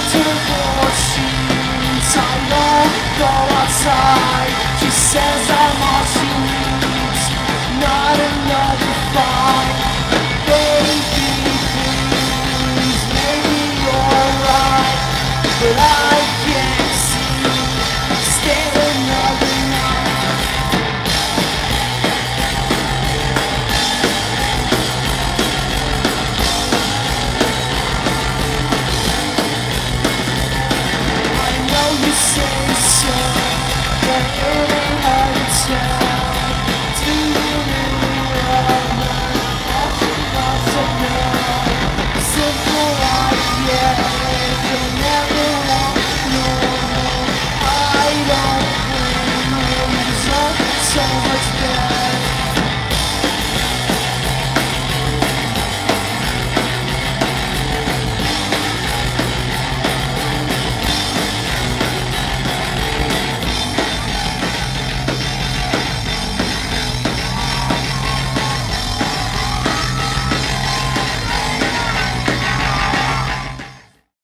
Devotions, I don't go outside. She says I'm all she needs, not another fight. Baby, please, maybe you're right, but I can't see, stay another night. I know you say so, but it